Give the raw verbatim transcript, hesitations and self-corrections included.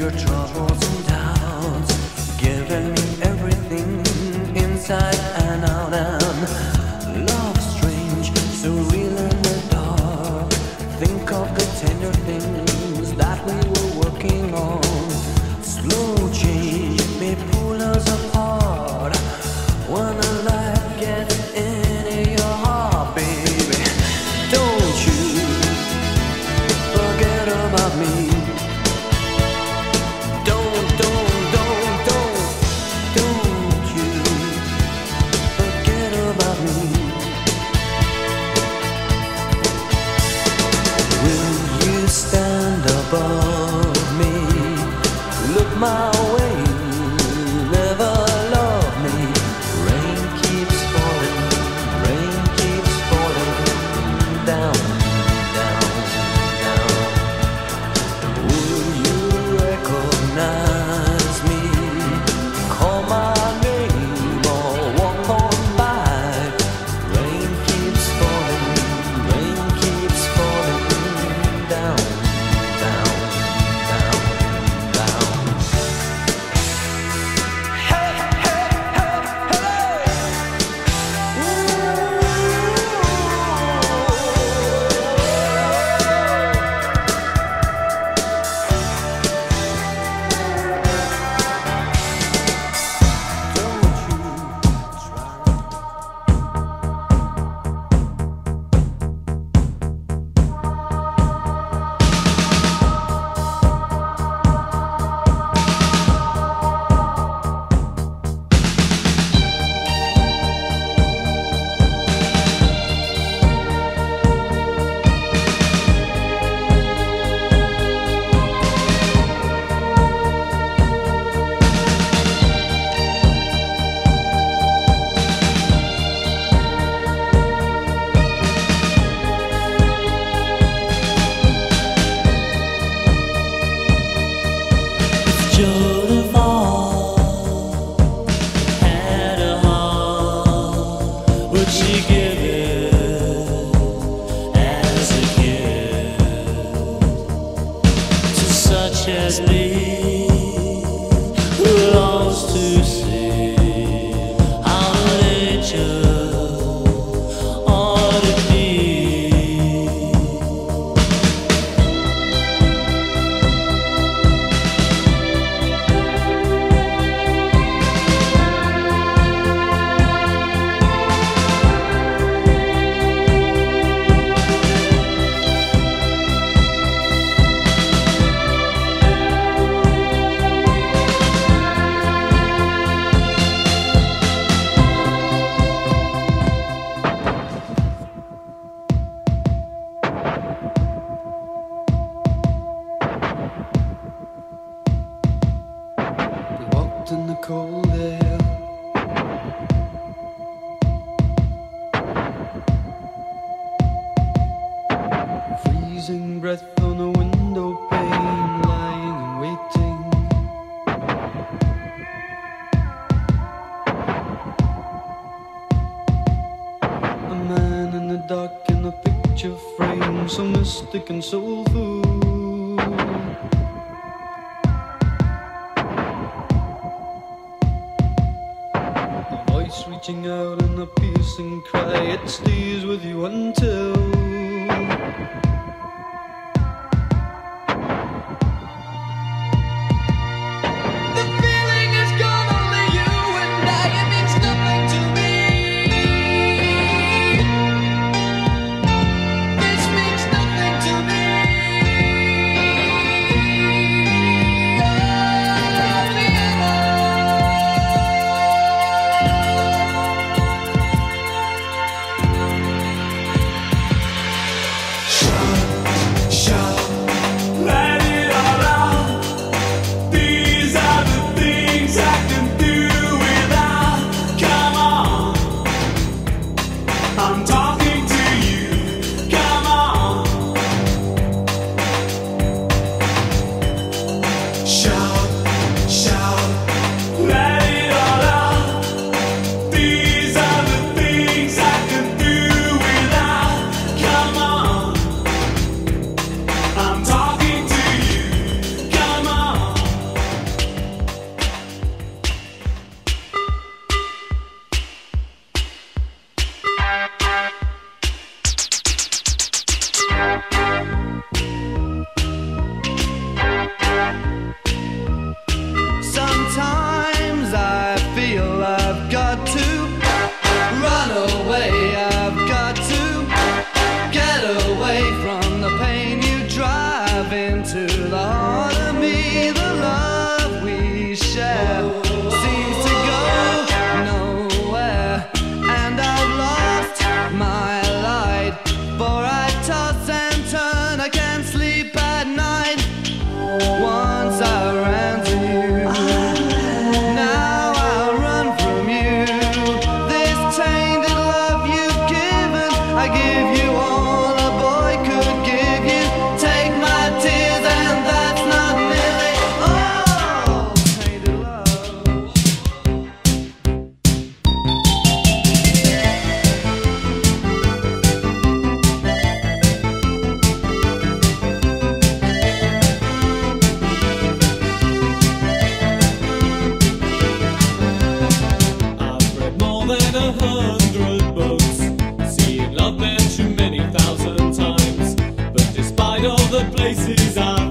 your troubles and doubts, giving me everything inside and out. And love strange, surreal in the dark. Think of the tender things that we were working on. Slow change may pull us apart when the light gets into your heart, baby. Don't you forget about me. Don't, don't, don't, don't, don't you forget about me. Will you stand above me? Look my way, never love me. Rain keeps falling, rain keeps falling down, down, down. Will you recognize me? Call my name or walk on by. Rain keeps falling, rain keeps falling down, down, down, down. Hey, hey, hey, hey. Joan of Arc had a heart. Would she give it as a gift to such as me, who longs to see how nature ought to be? We walked in the cold air, freezing breath on a window pane, lying and waiting. A man in the dark in a picture frame, so mystic and soulful. Reaching out in a piercing cry, it stays with you until the feeling is gone. Only you and I, it means nothing to me. This means nothing to me. the heart of me. The love we share seems to go nowhere, and I've lost my light, for I toss and turn, I can't sleep at night. Once I ran to you, now I run from you. This tainted love you've given, I give you all a boy could give you. Take my tears and that's not nearly all. Tainted love. I've read more than a hundred books, seen love mentioned many thousand times, but despite all the places I